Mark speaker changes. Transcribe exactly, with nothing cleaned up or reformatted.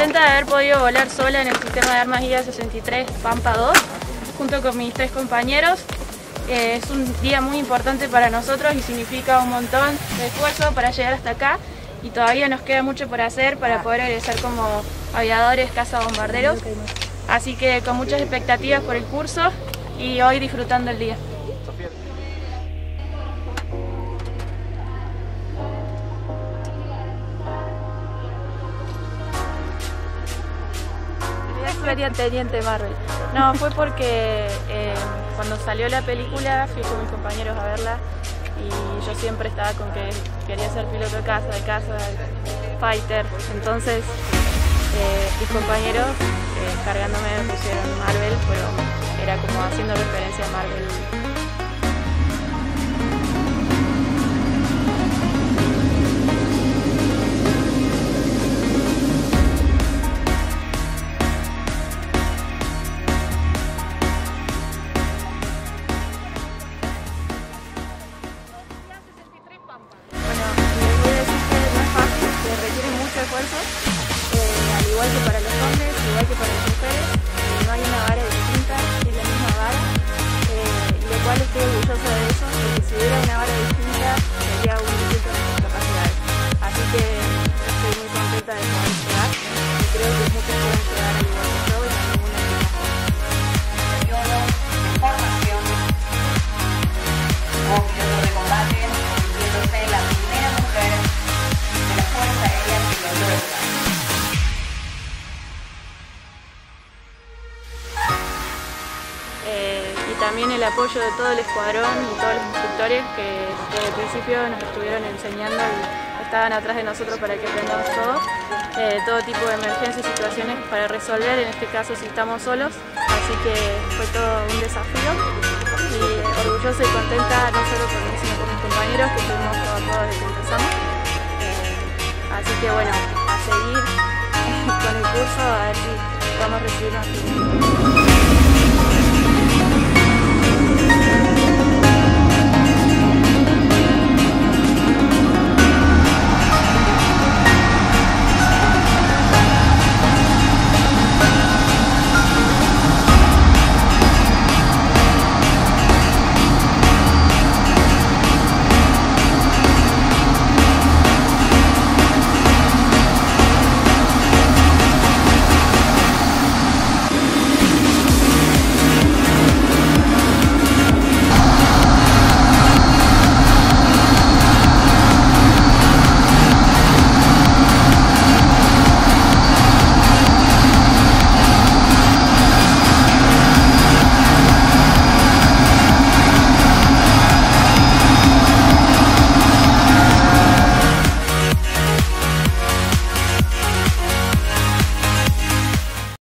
Speaker 1: contenta de haber podido volar sola en el sistema de armas I A sesenta y tres Pampa dos, junto con mis tres compañeros. Eh, es un día muy importante para nosotros y significa un montón de esfuerzo para llegar hasta acá, y todavía nos queda mucho por hacer para poder egresar como aviadores cazabombarderos. Así que con muchas expectativas por el curso y hoy disfrutando el día.
Speaker 2: Sería Teniente Marvel.
Speaker 1: No, fue porque eh, cuando salió la película fui con mis compañeros a verla y yo siempre estaba con que quería ser piloto de caza, de caza, de fighter. Entonces eh, mis compañeros eh, cargándome me pusieron Marvel, pero era como haciendo referencia a Marvel. Esfuerzo, eh, al igual que para los hombres, igual que para las mujeres, eh, no hay una vara distinta, es la misma vara, eh, y lo cual estoy orgullosa de eso, porque si hubiera una vara distinta sería un distinto de nuestras capacidades. Así que estoy muy contenta de poder llegar, y creo que muchos pueden llegar al igual que yo y a ninguna
Speaker 3: periodo de formación como piloto de combate, convirtiéndose en la primera mujer de la Fuerza Aérea Noruega.
Speaker 1: Eh, y también el apoyo de todo el escuadrón y todos los instructores que desde el principio nos estuvieron enseñando y estaban atrás de nosotros para que aprendamos todo, eh, todo tipo de emergencias y situaciones para resolver, en este caso si estamos solos, así que fue todo un desafío y orgullosa y contenta no solo por mí sino por mis compañeros que estuvimos todos todos desde que empezamos, eh, así que bueno, a seguir con el curso a ver si vamos a recibir más.